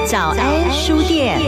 早安书店。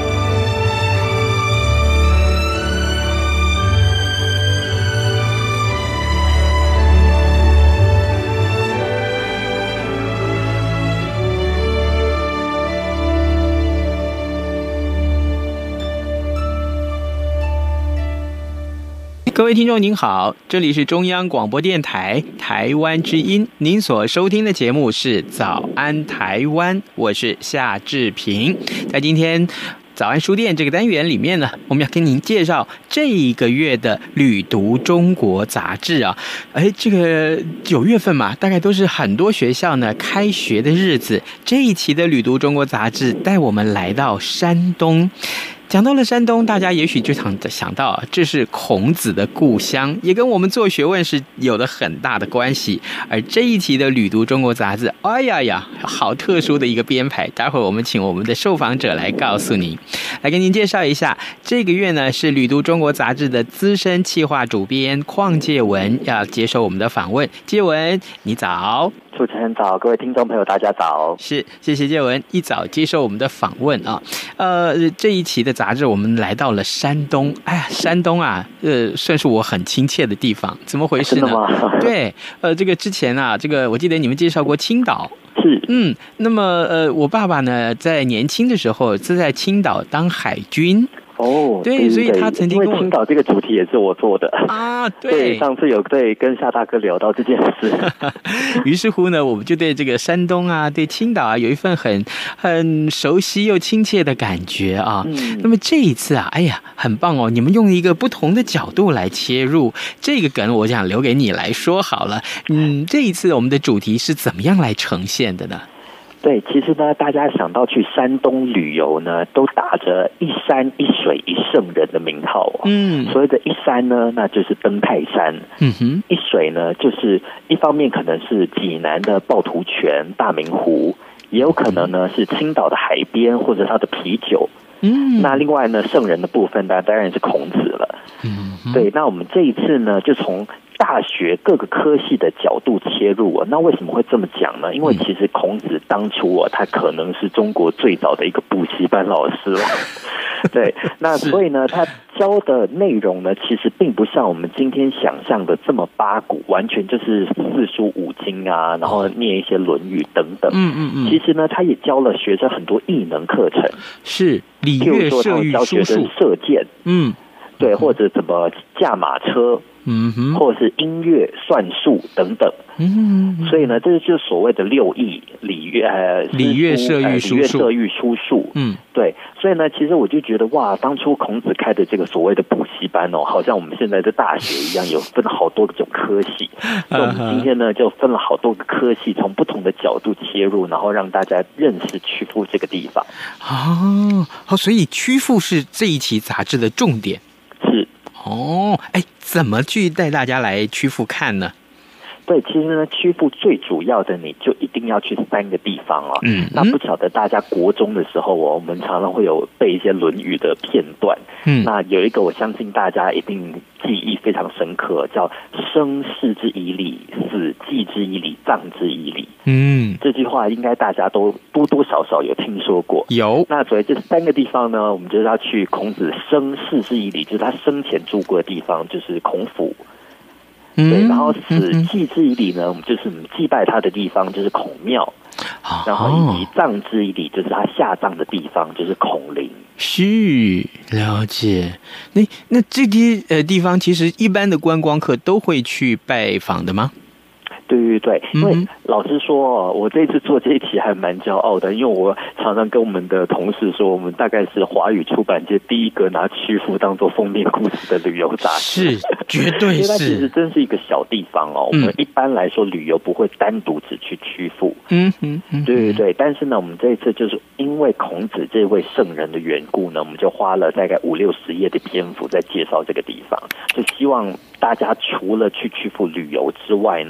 各位听众您好，这里是中央广播电台台湾之音，您所收听的节目是早安台湾，我是夏志平。在今天早安书店这个单元里面呢，我们要跟您介绍这一个月的旅读中国杂志啊。这个9月份嘛，大概都是很多学校呢开学的日子。这一期的旅读中国杂志带我们来到山东。讲到了山东，大家也许就想到这是孔子的故乡，也跟我们做学问是有的很大的关系。而这一期的旅读中国杂志，哎呀，好特殊的一个编排，待会儿我们请我们的受访者来告诉你。来跟您介绍一下，这个月呢是旅读中国杂志的资深企划主编邝介文要接受我们的访问。介文，你早。 主持人早，各位听众朋友大家早。 是，谢谢介文一早接受我们的访问啊。这一期的杂志我们来到了山东。哎呀，山东啊，算是我很亲切的地方。怎么回事呢？ 真的吗？ 对，这个之前啊，这个我记得你们介绍过青岛。 是， 那么我爸爸呢，在年轻的时候是在青岛当海军。 哦， 对，所以他曾经跟我， 因为青岛这个主题也是我做的啊， 对，上次有跟夏大哥聊到这件事， 于是乎呢，我们就对这个山东啊，对青岛啊，有一份很熟悉又亲切的感觉啊。那么这一次啊，哎呀，很棒哦，你们用一个不同的角度来切入这个梗，我想留给你来说好了。这一次我们的主题是怎么样来呈现的呢？ 对，其实呢，大家想到去山东旅游呢，都打着一山一水一圣人的名号哦。所谓的一山呢，那就是登泰山。一水呢，就是一方面可能是济南的趵突泉、大明湖，也有可能呢是青岛的海边或者它的啤酒。那另外呢，圣人的部分呢，当然是孔子了。对，那我们这一次呢，就从大学各个科系的角度切入那为什么会这么讲呢？因为其实孔子当初他可能是中国最早的一个补习班老师了。对，那所以呢，他教的内容呢，其实并不像我们今天想象的这么八股，完全就是四书五经啊，然后念一些论语等等。其实呢，他也教了学生很多艺能课程， 是礼乐射御书数， 射箭，对，或者怎么驾马车，或者是音乐、算术等等。所以呢，这就是所谓的6艺：礼乐射御书数。对，所以呢，其实我就觉得哇，当初孔子开的这个所谓的补习班好像我们现在的大学一样，有分了好多种科系。所以我们今天呢，就分了好多个科系，从不同的角度切入，然后让大家认识曲阜这个地方。 所以曲阜是这一期杂志的重点。 是。 怎么去带大家来曲阜看呢？ 对，其实呢，曲阜最主要的你就一定要去3个地方那不晓得大家国中的时候我们常常会有背一些《论语》的片段。那有一个我相信大家一定记忆非常深刻，叫“生事之以礼，死祭之以礼，葬之以礼”。这句话应该大家都多多少少有听说过。有。那所以这3个地方呢，我们就是要去孔子生事之以礼，就是他生前住过的地方，就是孔府。对，然后死祭之以礼呢，我们就是祭拜他的地方就是孔庙，然后以及葬之以礼，就是他下葬的地方就是孔陵。 是，了解。那这些地方其实一般的观光客都会去拜访的吗？ 对，因为老实说我这次做这一题还蛮骄傲的，因为我常常跟我们的同事说，我们大概是华语出版界第一个拿曲阜当做封面故事的旅游杂志。是，绝对是。因为它其实真是一个小地方我们一般来说旅游不会单独只去曲阜。对，但是呢，我们这一次就是因为孔子这位圣人的缘故呢，我们就花了大概50-60页的篇幅在介绍这个地方，就希望大家除了去曲阜旅游之外呢，能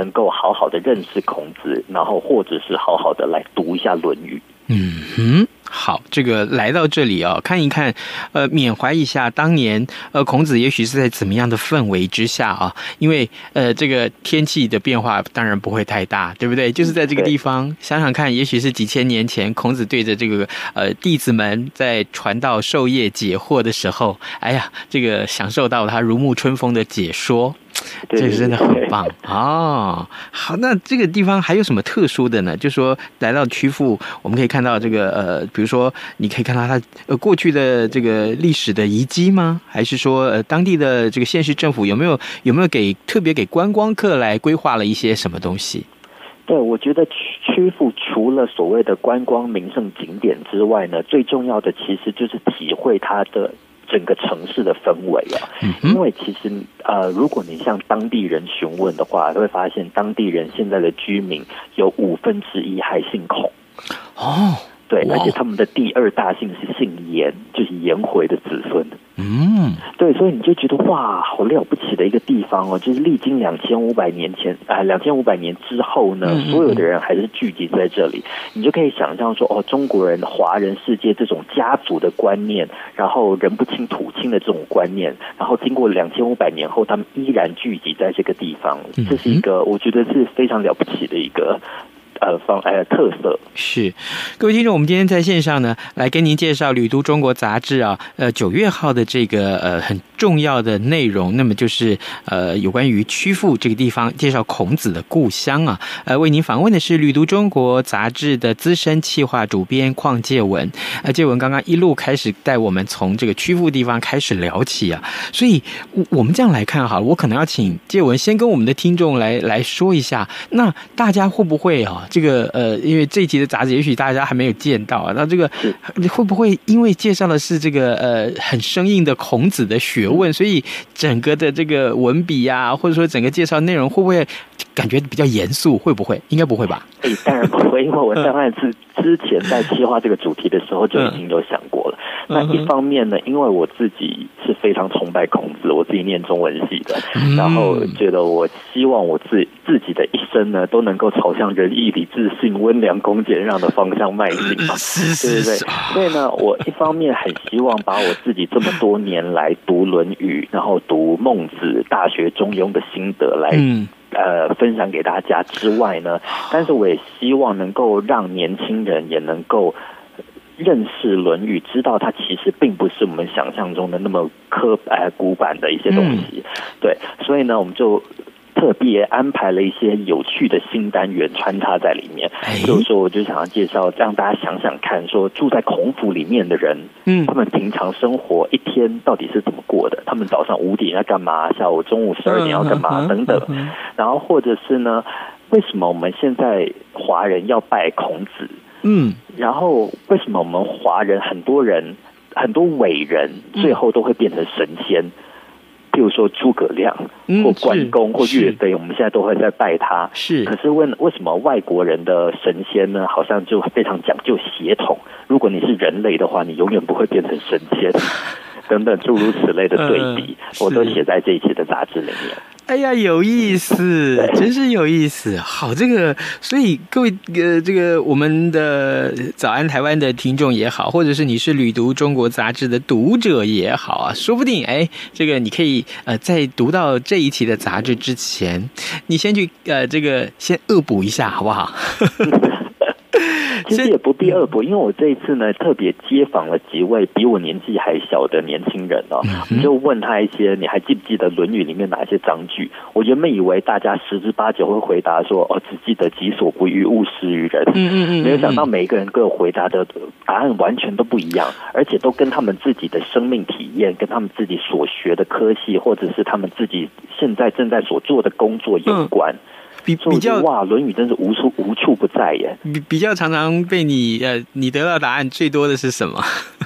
能够好好的认识孔子，然后或者是好好的来读一下《论语》。 好，这个来到这里啊，看一看，缅怀一下当年，孔子也许是在怎么样的氛围之下啊？因为这个天气的变化当然不会太大，对不对？就是在这个地方，想想看，也许是几千年前，孔子对着这个弟子们在传道授业解惑的时候，哎呀，这个享受到他如沐春风的解说。这个真的很棒哦。好，那这个地方还有什么特殊的呢？就说来到曲阜，我们可以看到这个比如说你可以看到它过去的这个历史的遗迹吗？还是说当地的这个县市政府有没有特别给观光客来规划了一些什么东西？ 对，我觉得曲阜除了所谓的观光名胜景点之外呢，最重要的其实就是体会它的整个城市的氛围啊。因为其实如果你向当地人询问的话，会发现当地人现在的居民有1/5还姓孔。哦，对，而且他们的第2大姓是姓颜，就是颜回的子孙。对，所以你就觉得哇，好了不起的一个地方哦！就是历经2500年前2500年之后呢，所有的人还是聚集在这里。你就可以想象说，中国人、华人世界这种家族的观念，然后人不亲土亲的这种观念，然后经过2500年后，他们依然聚集在这个地方，这是一个我觉得是非常了不起的一个特色。 是，各位听众，我们今天在线上呢，来跟您介绍《旅读中国》杂志啊，9月号的这个很重要的内容，那么就是有关于曲阜这个地方，介绍孔子的故乡啊。为您访问的是《旅读中国》杂志的资深企划主编邝介文。介文刚刚一路开始带我们从这个曲阜地方开始聊起啊，所以我们这样来看哈，我可能要请介文先跟我们的听众来说一下，那大家会不会啊？这个因为这一集的杂志也许大家还没有见到啊，那这个会不会因为介绍的是这个很生硬的孔子的学问，所以整个的这个文笔啊，或者说整个介绍内容会不会感觉比较严肃？会不会？应该不会吧？ 当然不会，因为我当然是之前在企划这个主题的时候就已经有想过了。那一方面呢，因为我自己是非常崇拜孔子，我自己念中文系的，然后觉得我希望我自己的一生呢，都能够朝向仁义礼智信温良恭俭让的方向迈进嘛，对不对？所以呢，我一方面很希望把我自己这么多年来读《论语》，然后读孟子、大学、中庸的心得来分享给大家之外呢，但是我也希望能够让年轻人也能够认识《论语》，知道它其实并不是我们想象中的那么古板的一些东西。对，所以呢，我们就特别安排了一些有趣的新单元穿插在里面。就是说，我就想要介绍，让大家想想看，说住在孔府里面的人，他们平常生活一天到底是怎么过的？他们早上5点要干嘛？下午中午12点要干嘛？等等。然后或者是呢，为什么我们现在华人要拜孔子？然后为什么我们华人很多伟人最后都会变成神仙？譬如说诸葛亮或关公或岳飞，我们现在都会在拜他。可是为什么外国人的神仙呢，好像就非常讲究血统？如果你是人类的话，你永远不会变成神仙。等等诸如此类的对比，我都写在这一期的杂志里面。 哎呀，有意思，真是有意思。好，这个，所以各位这个我们的早安台湾的听众也好，或者是你是旅读中国杂志的读者也好啊，说不定这个你可以在读到这一期的杂志之前，你先去这个先恶补一下，好不好？ 其实也不必恶补，因为我这一次呢特别接访了几位比我年纪还小的年轻人哦，我就问他一些，你还记不记得《论语》里面哪一些章句？我原本以为大家10之8九会回答说只记得己所不欲，勿施于人。没有想到每一个人各有回答的答案完全都不一样，而且都跟他们自己的生命体验、跟他们自己所学的科系，或者是他们自己现在正在所做的工作有关。比较哇，《论语》真是无处不在耶。 比较常常被你得到答案最多的是什么？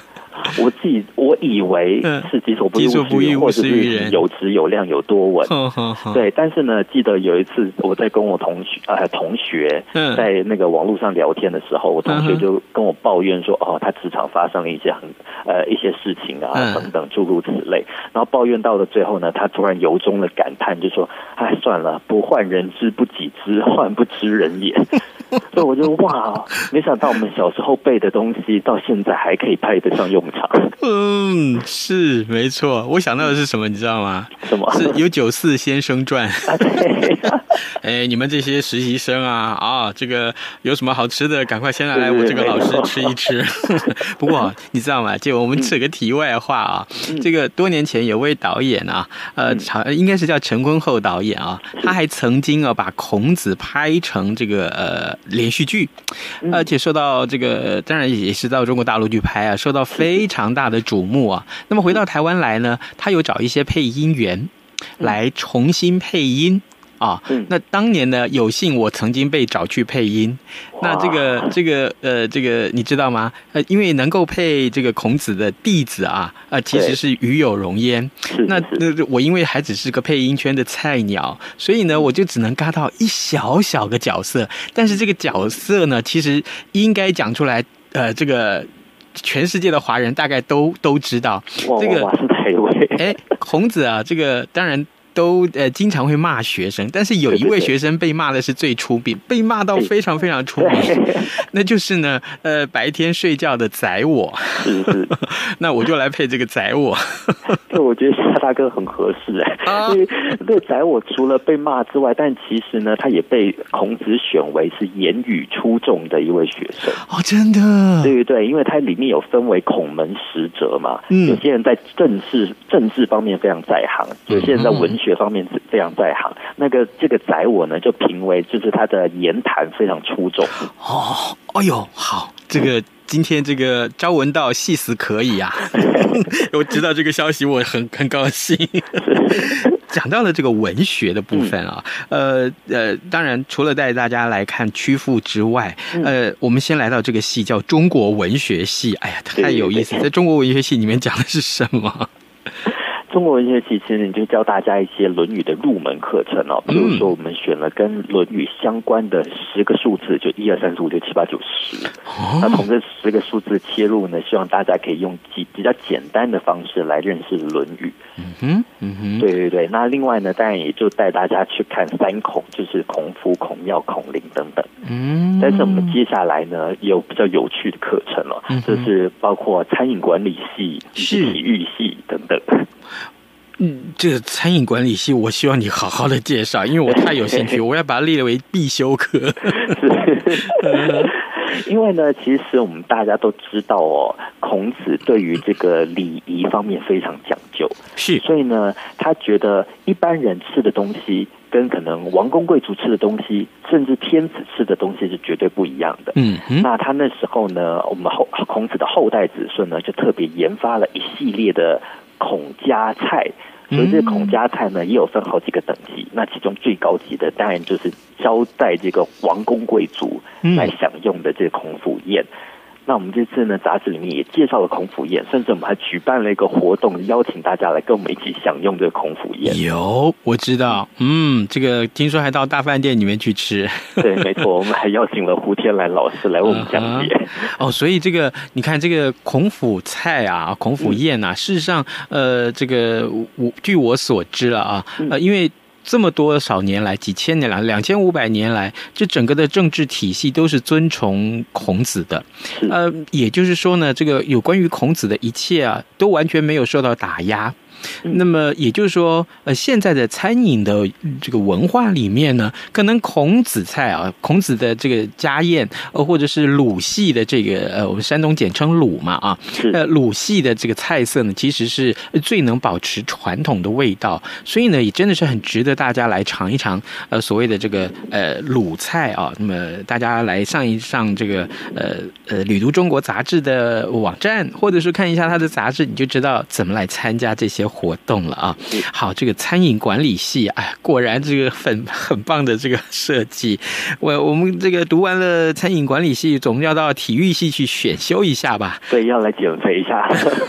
我以为是己所不欲，或者是有质有量有多稳。对，但是呢，记得有一次我在跟我同学在那个网络上聊天的时候，我同学就跟我抱怨说，他职场发生了一些一些事情啊等等诸如此类，然后抱怨到了最后呢，他突然由衷的感叹，就说：“哎，算了，不患人之不己知，患不知人也。”所以我就哇，没想到我们小时候背的东西，到现在还可以派得上用场。 是没错。我想到的是什么，你知道吗？ 什么？ 是有94先生传。 对。 你们这些实习生啊，这个有什么好吃的，赶快先来我这个老师吃一吃。不过你知道吗？就我们扯个题外话啊，这个多年前有位导演啊，应该是叫陈坤厚导演啊，他还曾经把孔子拍成这个连续剧，而且受到这个当然也是到中国大陆去拍啊，受到非常大的瞩目啊。那么回到台湾来呢，他有找一些配音员来重新配音。那当年呢，有幸我曾经被找去配音。那这个你知道吗？因为能够配这个孔子的弟子其实是与有荣焉。那我因为还只是个配音圈的菜鸟，所以呢，我就只能嘎到一小小个角色。但是这个角色呢，其实应该讲出来，这个全世界的华人大概都知道。这个是哪一位？ 孔子这个当然。都经常会骂学生，但是有一位学生被骂的是最出名，被骂到非常非常出名，那就是呢白天睡觉的宰我。 是那我就来配这个宰我。 对，我觉得夏大哥很合适因为对宰我除了被骂之外，但其实呢，他也被孔子选为是言语出众的一位学生。 真的？ 对，因为它里面有分为孔门10哲嘛，有些人在政治方面非常在行，有些人在文学方面非常在行。这个宰我呢，就评为就是他的言谈非常出众。 好，这个今天这个朝闻道，夕死可以啊！我知道这个消息，我很高兴。讲到了这个文学的部分当然除了带大家来看曲阜之外，我们先来到这个戏叫中国文学系。哎呀，太有意思！在中国文学系里面讲的是什么？ 中国文学系其实你就教大家一些《论语》的入门课程比如说我们选了跟《论语》相关的10个数字，就1、2、3、4、5、6、7、8、9、10。那从这10个数字切入呢，希望大家可以用比较简单的方式来认识《论语》。对。那另外呢，当然也就带大家去看3孔，就是孔夫、孔庙、孔林等等。但是我们接下来呢，也有比较有趣的课程就是包括餐饮管理系、体育系等等。 这个餐饮管理系，我希望你好好的介绍，因为我太有兴趣，我要把它列为必修课。 因为呢，其实我们大家都知道孔子对于这个礼仪方面非常讲究，所以呢，他觉得一般人吃的东西跟可能王公贵族吃的东西，甚至天子吃的东西是绝对不一样的。那他那时候呢，我们孔子的后代子孙呢，就特别研发了一系列的孔家菜。所以这个孔家菜呢，也有分好几个等级。那其中最高级的，当然就是招待这个王公贵族来享用的这个孔府宴。那我们这次呢，杂志里面也介绍了孔府宴，甚至我们还举办了一个活动，邀请大家来跟我们一起享用这个孔府宴。 有，我知道，这个听说还到大饭店里面去吃。 对，没错，我们还邀请了胡天兰老师来为我们讲解。 所以这个你看，这个孔府菜孔府宴事实上，这个据我所知了因为这么多少年来，几千年来，2500年来，这整个的政治体系都是遵从孔子的。也就是说呢，这个有关于孔子的一切都完全没有受到打压。那么也就是说，现在的餐饮的这个文化里面呢，可能孔子菜孔子的这个家宴，或者是鲁系的这个我们山东简称鲁嘛鲁系的这个菜色呢，其实是最能保持传统的味道，所以呢，也真的是很值得大家来尝一尝所谓的这个鲁菜那么大家来上一上这个旅读中国杂志的网站，或者是看一下它的杂志，你就知道怎么来参加这些活动了啊。好，这个餐饮管理系，哎，果然这个很棒的这个设计。我们这个读完了餐饮管理系，总要到体育系去选修一下吧？ 对，要来减肥一下。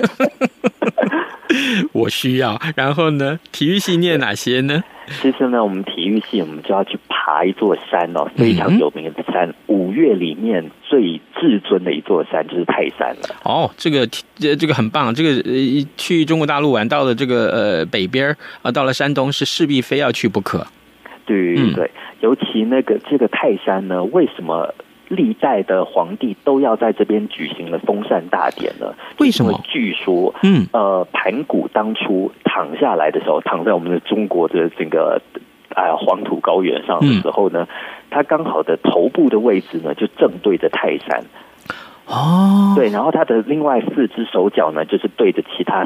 我需要。然后呢，体育系念哪些呢？ 其实呢，我们体育系我们就要去爬一座山哦，非常有名的山，五岳里面最至尊的一座山就是泰山了。 哦，这个很棒。这个去中国大陆玩到了这个北边到了山东是势必非要去不可。 对对，尤其这个泰山呢，为什么历代的皇帝都要在这边举行了封禅大典呢？ 为什么？ 据说，盘古当初躺下来的时候，躺在我们的中国的这个黄土高原上的时候呢，他刚好的头部的位置呢，就正对着泰山。 哦， 对，然后他的另外4只手脚呢，就是对着其他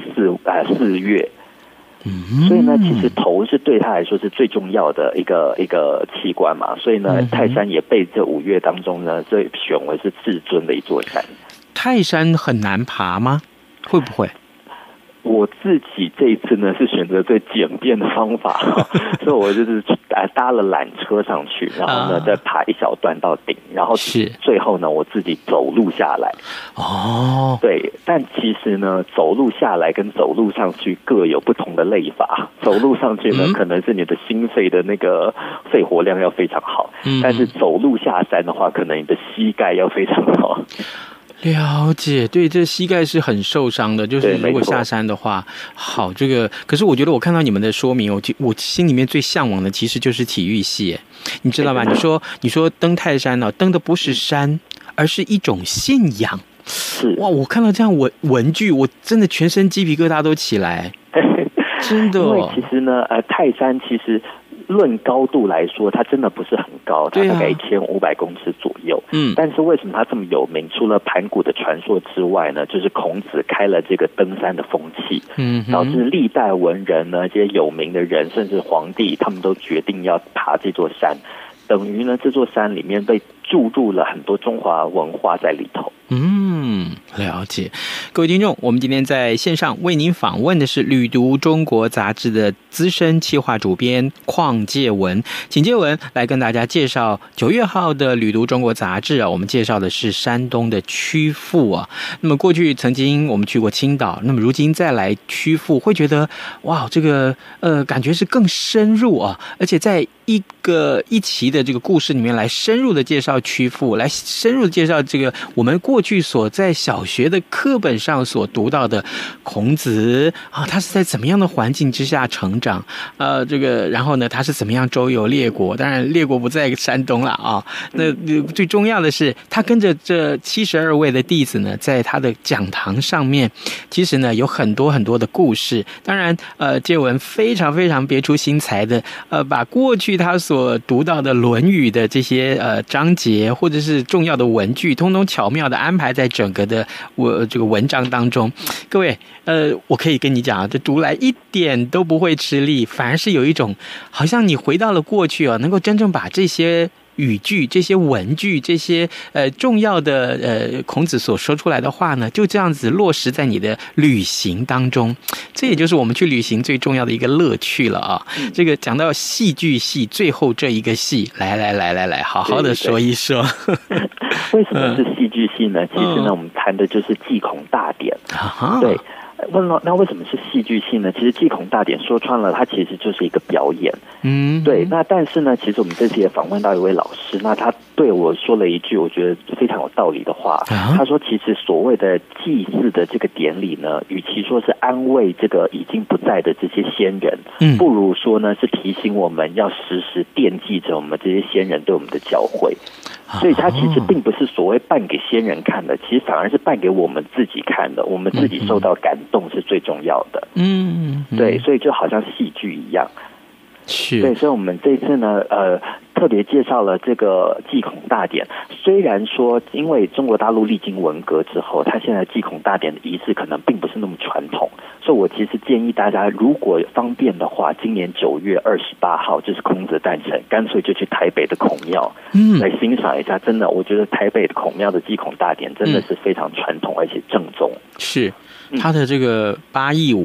4岳。所以呢，其实头是对他来说是最重要的一个器官嘛，所以呢，泰山也被这5岳当中呢，这选为是至尊的一座山。泰山很难爬吗？会不会？ 我自己这一次呢是选择最简便的方法，所以我就是搭了缆车上去，然后呢再爬一小段到顶，然后最后呢我自己走路下来。哦，对，但其实呢走路下来跟走路上去各有不同的累法。走路上去呢可能是你的心肺的那个肺活量要非常好，但是走路下山的话，可能你的膝盖要非常好。 了解，对，这膝盖是很受伤的，就是如果下山的话，好，这个可是我觉得我看到你们的说明，我心里面最向往的其实就是体育系，你知道吧？你说登泰山呢，登的不是山，而是一种信仰。 是哇，我看到这样文具，我真的全身鸡皮疙瘩都起来，真的。 因为其实呢，泰山其实论高度来说，它真的不是很高，它大概1500公尺左右。但是为什么它这么有名？除了盘古的传说之外呢，就是孔子开了这个登山的风气，导致历代文人呢，这些有名的人，甚至皇帝，他们都决定要爬这座山。等于呢，这座山里面被注入了很多中华文化在里头。 了解。各位听众，我们今天在线上为您访问的是《旅读中国》杂志的资深企划主编邝介文，请介文来跟大家介绍9月号的《旅读中国》杂志啊。我们介绍的是山东的曲阜啊。那么过去曾经我们去过青岛，那么如今再来曲阜，会觉得哇，这个感觉是更深入啊，而且在一期的这个故事里面来深入的介绍曲阜，来深入的介绍这个我们过去所在小学的课本上所读到的孔子啊，他是在怎么样的环境之下成长？这个然后呢，他是怎么样周游列国？当然，列国不在山东了啊。那最重要的是，他跟着这72位的弟子呢，在他的讲堂上面，其实呢有很多很多的故事。当然，介文非常非常别出心裁的，把过去他所读到的《论语》的这些章节或者是重要的文句，通通巧妙的安排在整个的这个文章当中。各位，我可以跟你讲，这读来一点都不会吃力，反而是有一种好像你回到了过去能够真正把这些语句、这些文句、这些重要的孔子所说出来的话呢，就这样子落实在你的旅行当中。这也就是我们去旅行最重要的一个乐趣了啊！这个讲到戏剧系最后这一个戏，来，好好的说一说。 为什么是戏剧系呢？其实呢，我们谈的就是祭孔大典。对。问了，那为什么是戏剧系呢？其实祭孔大典说穿了，它其实就是一个表演。对。那但是呢，其实我们这次也访问到一位老师，那他对我说了一句我觉得非常有道理的话。他说，其实所谓的祭祀的这个典礼呢，与其说是安慰这个已经不在的这些先人，不如说呢是提醒我们要时时惦记着我们这些先人对我们的教诲。所以它其实并不是所谓办给先人看的，其实反而是办给我们自己看的，我们自己受到感动是最重要的。对，所以就好像戏剧一样。是。对，所以我们这次呢，特别介绍了这个祭孔大典。虽然说，因为中国大陆历经文革之后，它现在祭孔大典的仪式可能并不是那么传统，所以我其实建议大家，如果方便的话，今年9月28号就是孔子诞辰，干脆就去台北的孔庙，来欣赏一下。真的，我觉得台北的孔庙的祭孔大典真的是非常传统而且正宗。 是，他的这个8佾舞。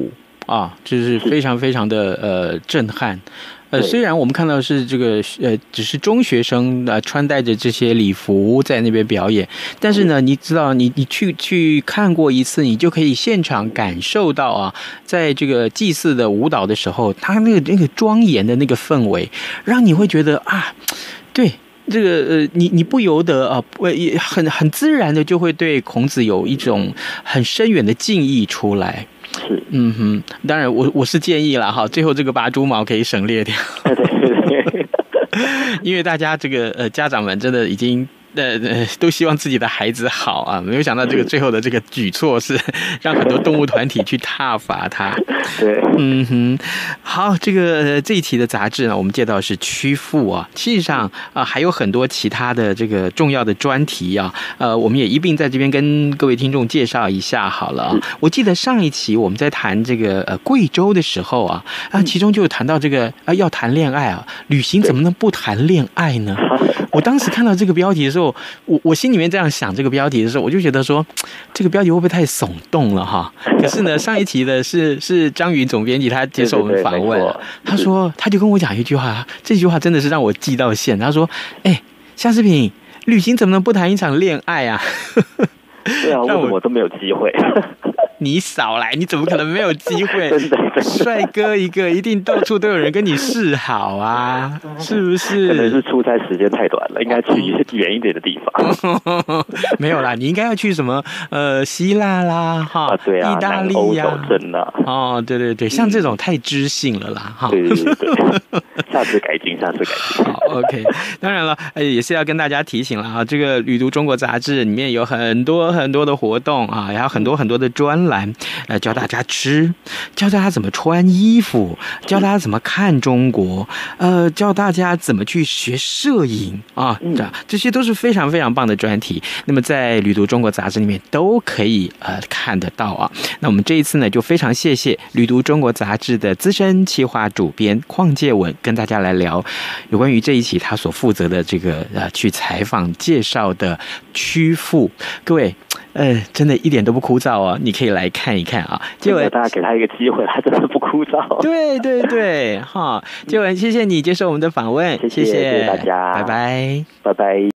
啊，就是非常非常的震撼。虽然我们看到是这个只是中学生穿戴着这些礼服在那边表演，但是呢，你知道你去看过一次，你就可以现场感受到啊，在这个祭祀的舞蹈的时候，他那个庄严的那个氛围，让你会觉得啊，对。这个你不由得啊，很自然的就会对孔子有一种很深远的敬意出来。 是， 当然我是建议啦哈，最后这个拔猪毛可以省略掉。对，因为大家这个家长们真的已经。都希望自己的孩子好啊，没有想到这个最后的这个举措是让很多动物团体去挞伐他。 对， 好，这一期的杂志呢，我们介绍是曲阜啊，事实上还有很多其他的这个重要的专题啊，我们也一并在这边跟各位听众介绍一下好了啊。我记得上一期我们在谈这个贵州的时候啊，其中就有谈到这个要谈恋爱啊，旅行怎么能不谈恋爱呢？我当时看到这个标题的时候，我心里面这样想这个标题的时候，我就觉得说，这个标题会不会太耸动了哈？可是呢，上一期的是张云总编辑，他接受我们访问，他说他就跟我讲一句话，这句话真的是让我记到现。他说：“夏志平，旅行怎么能不谈一场恋爱啊？” 对啊，为什么我都没有机会？ 你少来，你怎么可能没有机会？ 真的， 帅哥一个，一定到处都有人跟你示好啊，是不是？ 可能是出差时间太短了，应该去远一点的地方。 没有啦，你应该要去什么希腊啦，哈， 对啊， 意大利呀，哦，对对对，像这种太知性了啦，哈。 对，下次改进。 好 ，OK。当然了，也是要跟大家提醒了啊，这个《旅读中国》杂志里面有很多很多的活动啊，还有很多很多的专栏，教大家吃，教大家怎么穿衣服，教大家怎么看中国，教大家怎么去学摄影啊，这些都是非常非常棒的专题。那么在《旅读中国》杂志里面都可以看得到啊。那我们这一次呢，就非常谢谢《旅读中国》杂志的资深企划主编邝介文跟大家来聊有关于这一期他所负责的这个去采访介绍的曲阜。各位真的一点都不枯燥哦，你可以来看一看啊。介文， 大家给他一个机会，他真的不枯燥。 对对对，哈，介文，谢谢你接受我们的访问，谢谢大家， 拜拜， 拜拜。